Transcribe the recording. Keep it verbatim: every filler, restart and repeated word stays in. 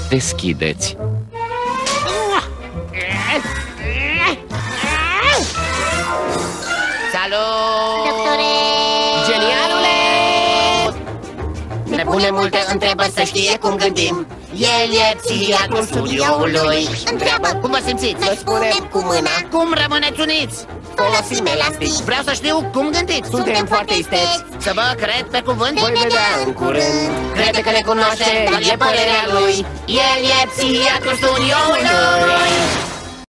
Deschideți. Salut! Doctore! Genialule! Ne pune multe întrebări să știe cum gândim. El e psihiatrul studioului. Întreabă cum vă simțiți. Noi spunem cu mâna. Cum rămâneți uniți? Folosim elastic. Vreau să știu cum gândiți. Suntem foarte isteți. Să vă cred pe cuvânt. Voi vedea în curând. Crede că ne cunoaște, dar e părerea lui. El e psihiatrul studioului.